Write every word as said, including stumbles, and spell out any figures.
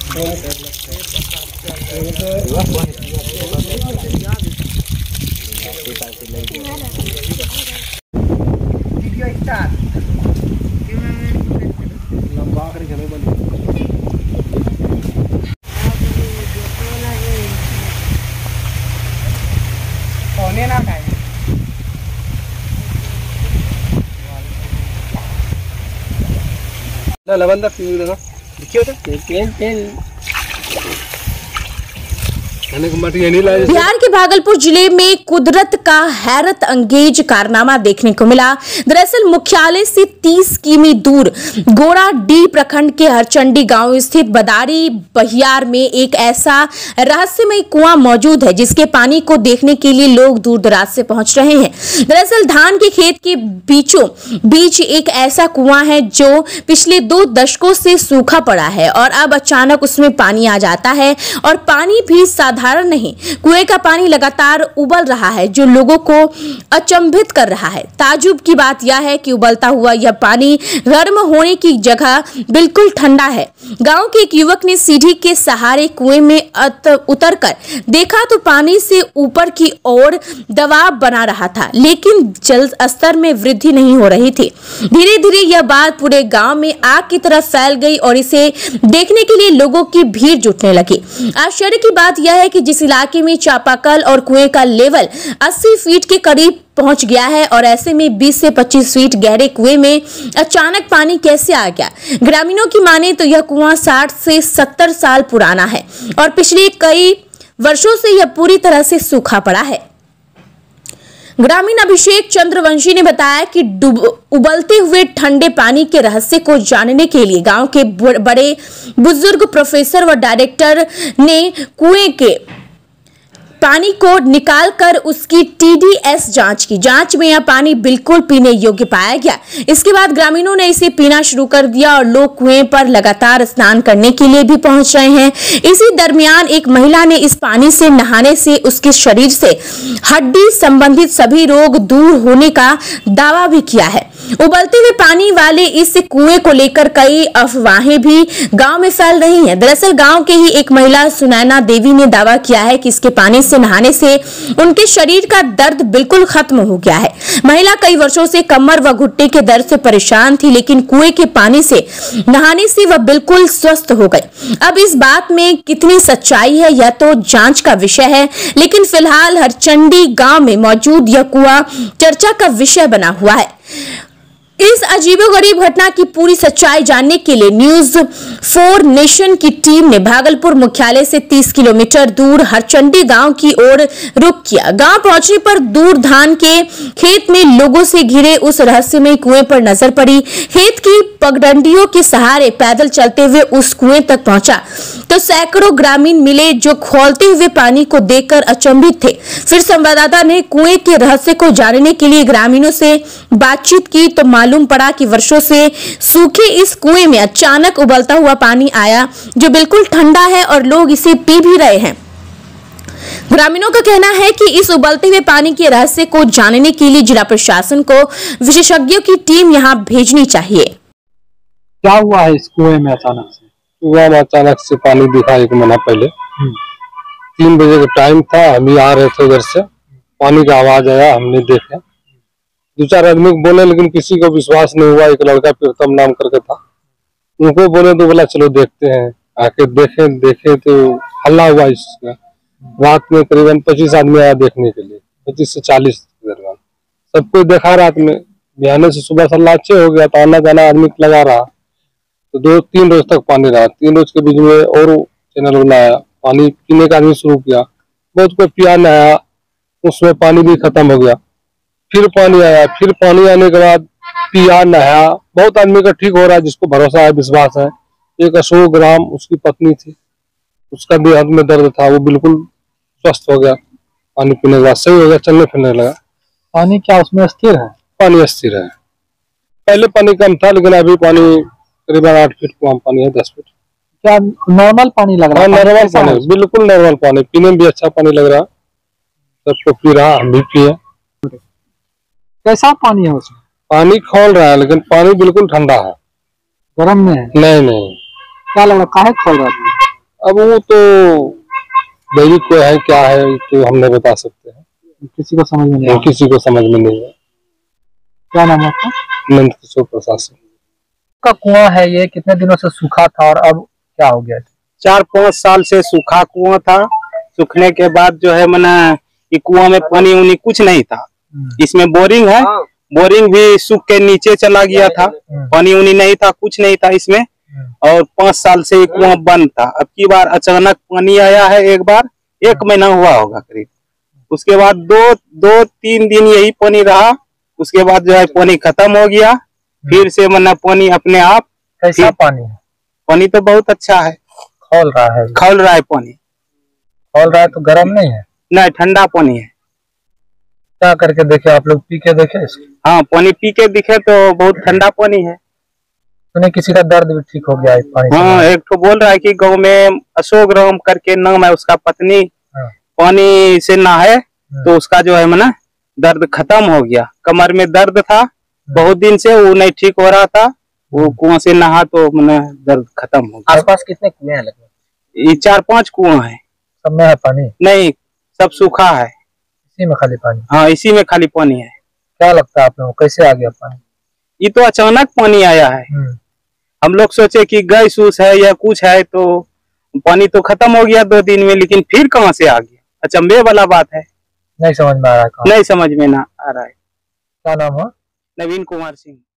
लवंदा देखियो तो तेल तेल बिहार के भागलपुर जिले में कुदरत का हैरत अंगेज कारनामा देखने को मिला। दरअसल मुख्यालय से तीस किमी दूर गोराडीह प्रखंड के हरचंडी गांव स्थित बदारी बहियार में एक ऐसा रहस्यमय कुआं मौजूद है जिसके पानी को देखने के लिए लोग दूर दराज से पहुंच रहे हैं। दरअसल धान के खेत के बीचों बीच एक ऐसा कुआं है जो पिछले दो दशकों से सूखा पड़ा है और अब अचानक उसमें पानी आ जाता है और पानी भी साधारण नहीं, कुएं का पानी लगातार उबल रहा है जो लोगों को अचंभित कर रहा है। ताज्जुब की बात यह है कि उबलता हुआ यह पानी गर्म होने की जगह बिल्कुल ठंडा है। गांव के एक युवक ने सीढ़ी के सहारे कुएं में उतरकर देखा तो पानी से ऊपर की ओर दबाव बना रहा था, लेकिन जल स्तर में वृद्धि नहीं हो रही थी। धीरे धीरे यह बात पूरे गांव में आग की तरह फैल गई और इसे देखने के लिए लोगों की भीड़ जुटने लगी। आश्चर्य की बात यह है कि जिस इलाके में चापाकल और कुएं का लेवल अस्सी फीट के करीब पहुंच गया है और ऐसे में बीस से पच्चीस फीट गहरे कुएं में अचानक पानी कैसे आ गया। ग्रामीणों की माने तो यह कुआं साठ से सत्तर साल पुराना है और पिछले कई वर्षों से यह पूरी तरह से सूखा पड़ा है। ग्रामीण अभिषेक चंद्रवंशी ने बताया कि उबलते हुए ठंडे पानी के रहस्य को जानने के लिए गांव के बड़े बुजुर्ग, प्रोफेसर व डायरेक्टर ने कुएं के पानी को निकालकर उसकी टी डी एस जांच की। जांच में यह पानी बिल्कुल पीने योग्य पाया गया। इसके बाद ग्रामीणों ने इसे पीना शुरू कर दिया और लोग कुएं पर लगातार स्नान करने के लिए भी पहुंच रहे हैं। इसी दरमियान एक महिला ने इस पानी से नहाने से उसके शरीर से हड्डी संबंधित सभी रोग दूर होने का दावा भी किया है। उबलते हुए पानी वाले इस कुएं को लेकर कई अफवाहें भी गांव में फैल रही हैं। दरअसल गांव के ही एक महिला सुनैना देवी ने दावा किया है कि इसके पानी से नहाने से उनके शरीर का दर्द बिल्कुल खत्म हो गया है। महिला कई वर्षों से कमर व घुटने के दर्द से परेशान थी, लेकिन कुएं के पानी से नहाने से वह बिल्कुल स्वस्थ हो गई। अब इस बात में कितनी सच्चाई है यह तो जांच का विषय है, लेकिन फिलहाल हरचंडी गांव में मौजूद यह कुआं चर्चा का विषय बना हुआ है। इस अजीबोगरीब घटना की पूरी सच्चाई जानने के लिए न्यूज फोर नेशन की टीम ने भागलपुर मुख्यालय से तीस किलोमीटर दूर हरचंडी गांव की ओर रुख किया। गांव पहुंचने पर दूर धान के खेत में लोगों से घिरे उस रहस्यमय कुएं पर नजर पड़ी। खेत की पगडंडियों के सहारे पैदल चलते हुए उस कुएं तक पहुंचा तो सैकड़ों ग्रामीण मिले जो खौलते हुए पानी को देखकर अचंभित थे। फिर संवाददाता ने कुएं के रहस्य को जानने के लिए ग्रामीणों से बातचीत की तो मालूम पड़ा कि वर्षों से सूखे इस कुएं में अचानक उबलता हुआ पानी आया जो बिल्कुल ठंडा है और लोग इसे पी भी रहे हैं। ग्रामीणों का कहना है कि इस उबलते हुए पानी के रहस्य को जानने के लिए जिला प्रशासन को विशेषज्ञों की टीम यहां भेजनी चाहिए। क्या हुआ है इस कुएं में अचानक से? कुआं में अचानक से पानी दिखा एक महीना पहले। तीन बजे का टाइम था, हम ही आ रहे थे उधर से, पानी का आवाज आया, हमने देखा। दो चार आदमी को बोले लेकिन किसी को विश्वास नहीं हुआ। एक लड़का प्रीतम नाम करके था, उनको बोले तो बोला चलो देखते हैं। आके देखे देखे तो हल्ला हुआ इसका। रात में करीबन पच्चीस आदमी आया देखने के लिए, पच्चीस से चालीस दरमियान। सबको देखा रात में। बिहाने से सुबह सल्ला अच्छे हो गया तो आना जाना आदमी लगा रहा, तो दो तीन रोज तक पानी रहा। तीन रोज के बीच में और चैनल बनाया, पानी पीने का आदमी शुरू किया। बहुत कोई पिया न आया, उसमें पानी भी खत्म हो गया। फिर पानी आया, फिर पानी आने के बाद पिया नहाया। बहुत आदमी का ठीक हो रहा है, जिसको भरोसा है, विश्वास है। एक अशोक ग्राम उसकी पत्नी थी, उसका भी हाथ में दर्द था, वो बिल्कुल स्वस्थ हो गया। पानी पीने के बाद सही हो गया, चलने फिरने लगा। पानी क्या उसमें स्थिर है? पानी स्थिर है। पहले पानी कम था, लेकिन अभी पानी करीबन आठ फीट कम पानी है, दस फीट। क्या नॉर्मल पानी लग रहा है? नॉर्मल पानी, बिल्कुल नॉर्मल पानी। पीने में भी अच्छा पानी लग रहा, सबको पी रहा, हम भी पिए। कैसा पानी है उसमें? पानी खौल रहा है, लेकिन पानी बिल्कुल ठंडा है, गर्म में है? नहीं नहीं। क्या लग रहा है, काहे खौल रहा है? अब वो तो दैनिक को है क्या है तो हम नहीं बता सकते हैं, किसी को समझ में नहीं वो आया। किसी को समझ में नहीं है। क्या नाम है आपका? नंद किशोर प्रसाद सिंह। का कुआं है ये, कितने दिनों से सूखा था और अब क्या हो गया? चार पाँच साल से सूखा कुआं था। सूखने के बाद जो है मना ये कुआं में पानी उनी कुछ नहीं था। इसमें बोरिंग है, बोरिंग भी सूख के नीचे चला गया था, पानी उनी नहीं था, कुछ नहीं था इसमें। और पाँच साल से ये कुआं बंद था। अब की बार अचानक पानी आया है, एक बार एक महीना हुआ होगा करीब। उसके बाद दो दो तीन दिन यही पानी रहा, उसके बाद जो है पानी खत्म हो गया। फिर से मना पानी अपने आप। कैसा पानी है? पानी तो बहुत अच्छा है, खौल रहा है। खौल रहा है पानी। खौल रहा है तो गर्म नहीं है? नहीं, ठंडा पानी है। क्या करके देखे आप लोग, पी के देखे इसको? हाँ, पानी पी के दिखे तो बहुत ठंडा पानी है। सुने किसी का दर्द भी ठीक हो गया है पानी से। हाँ, एक तो बोल रहा है कि गांव में अशोक राम करके नाम है उसका, पत्नी हाँ। पानी से नहाए तो उसका जो है मना दर्द खत्म हो गया। कमर में दर्द था बहुत दिन से, वो नहीं ठीक हो रहा था, वो कुआं से नहा तो मना दर्द खत्म हो गया। आसपास कितने कुएं हैं लगभग? ये चार पांच कुआं है। सब में है पानी? नहीं, सब सूखा है। इसी में खाली पानी? हाँ, इसी में खाली पानी है। क्या लगता है आप लोगों को, कैसे आ गया पानी? ये तो अचानक पानी आया है। हम लोग सोचे कि गैस उस है या कुछ है, तो पानी तो खत्म हो गया दो दिन में, लेकिन फिर कहाँ से आ गया, अचंभे वाला बात है। नहीं समझ में आ रहा है। नहीं समझ में ना आ रहा है। क्या नाम है? नवीन कुमार सिंह।